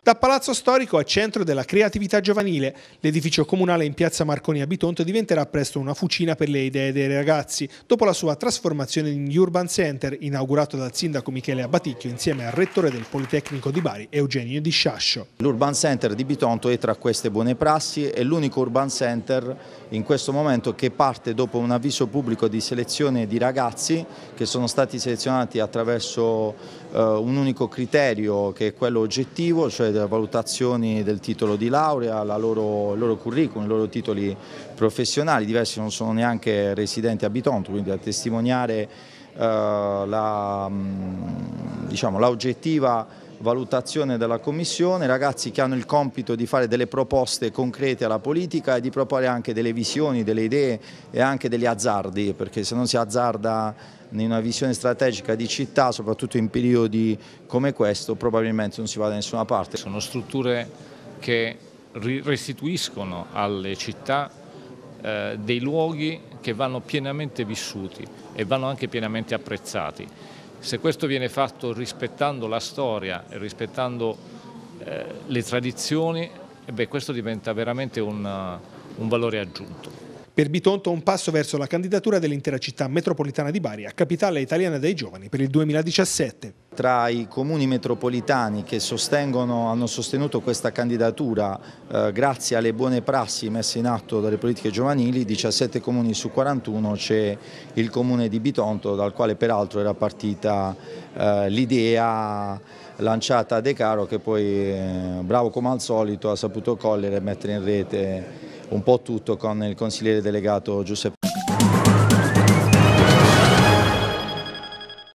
Da Palazzo Storico a centro della creatività giovanile, l'edificio comunale in piazza Marconi a Bitonto diventerà presto una fucina per le idee dei ragazzi, dopo la sua trasformazione in Urban Center, inaugurato dal sindaco Michele Abbaticchio insieme al rettore del Politecnico di Bari, Eugenio Di Sciascio. L'Urban Center di Bitonto è tra queste buone prassi, è l'unico Urban Center in questo momento che parte dopo un avviso pubblico di selezione di ragazzi che sono stati selezionati attraverso un unico criterio che è quello oggettivo, cioè delle valutazioni del titolo di laurea, il loro curriculum, i loro titoli professionali. Diversi non sono neanche residenti a Bitonto, quindi a testimoniare l'oggettiva valutazione della Commissione, ragazzi che hanno il compito di fare delle proposte concrete alla politica e di proporre anche delle visioni, delle idee e anche degli azzardi, perché se non si azzarda in una visione strategica di città, soprattutto in periodi come questo, probabilmente non si va da nessuna parte. Sono strutture che restituiscono alle città dei luoghi che vanno pienamente vissuti e vanno anche pienamente apprezzati. Se questo viene fatto rispettando la storia e rispettando le tradizioni, questo diventa veramente un valore aggiunto. Per Bitonto un passo verso la candidatura dell'intera città metropolitana di Bari a capitale italiana dei giovani per il 2017. Tra i comuni metropolitani che hanno sostenuto questa candidatura grazie alle buone prassi messe in atto dalle politiche giovanili, 17 comuni su 41 c'è il comune di Bitonto, dal quale peraltro era partita l'idea lanciata a De Caro, che poi bravo come al solito ha saputo cogliere e mettere in rete un po' tutto con il consigliere delegato Giuseppe.